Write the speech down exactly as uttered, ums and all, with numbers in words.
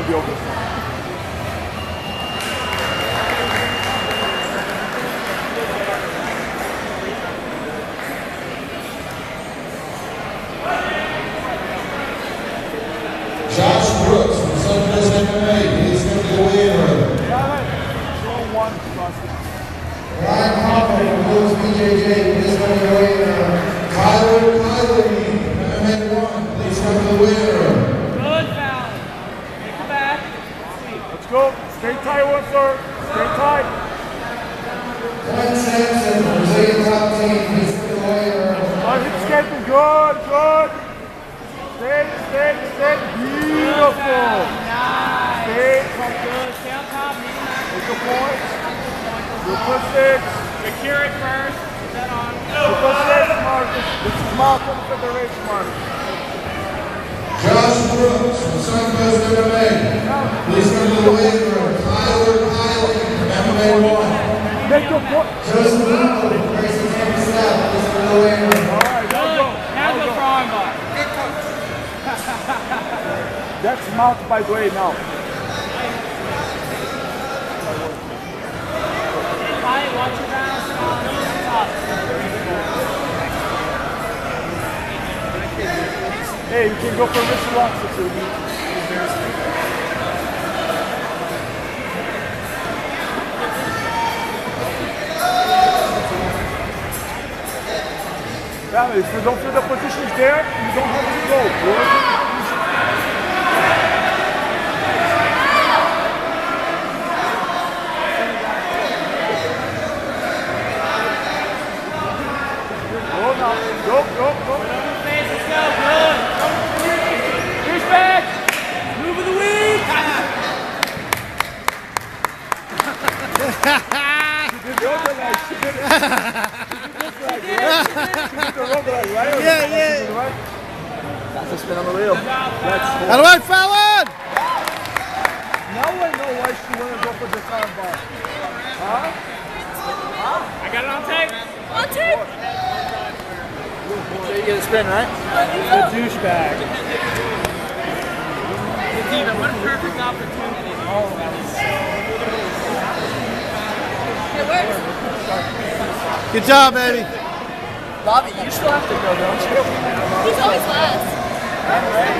be over. Josh Brooks from Suncoast M M A, please come to the weigh-in room. Ryan Hoffman from Lewis B J J, please come to the weigh-in room. Tyler Tyler M M A one, please come to the weigh-in room. Good, Fallon. Take it back. Let's go. Stay tight, one, sir. Stay tight. Glenn Sampson from Brazilian top team, please come to the weigh-in room. Oh, he's escaping. Good, good. Stay, stay, stay. Beautiful. Nice. Stay. Good. Stay on top. Take a point. Good for six. Secure it first. Put that on. Good for six, Marcus. This is Malcolm Federation, Marcus. Josh Brooks from Suncoast M M A, please come to the weigh-in room. Tyler Kylie from M M A one. Make your point. Joseph Lino from Grayson Campus South, please come to the weigh-in room. All right, now go. Now go for armbar. That's mount, by the way, now. Watch your balance on the top. Hey, you can go for wrist locks if you need. Yeah, if you don't feel the positions there, you don't have to go. Go, go, go. Let's go. Good. Push back. Move of the week. Yeah, yeah. That's a spin on the wheel. Out of the way, Fallon! Now I know why she wanted to go for the time bar. Huh? Huh? I got it on tape. On tape. So you get a spin, right? The douchebag. Steven, what a perfect opportunity. Oh, that was It works. Good job, baby. Bobby, you still have to go, don't you? He's always last.